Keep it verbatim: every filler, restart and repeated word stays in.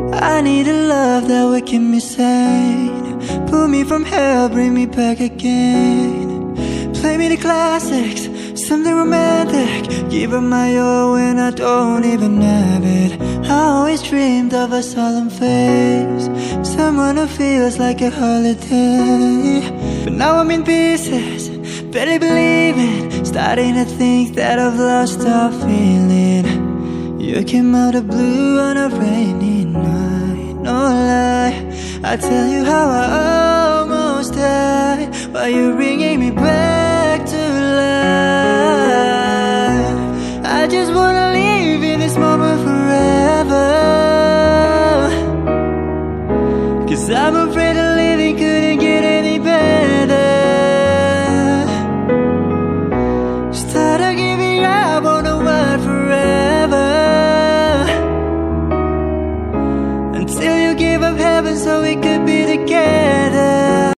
I need a love that would keep me sane, pull me from hell, bring me back again. Play me the classics, something romantic, give up my all when I don't even have it. I always dreamed of a solemn face, someone who feels like a holiday. But now I'm in pieces, barely believing, starting to think that I've lost all feeling. You came out of blue on a rainy night, no lie, I tell you how I almost died, while you're bringing me back to life. I just wanna live in this moment forever, 'cause I'm afraid that living couldn't get any better. Started giving up on the word forever, until you gave up heaven so it could be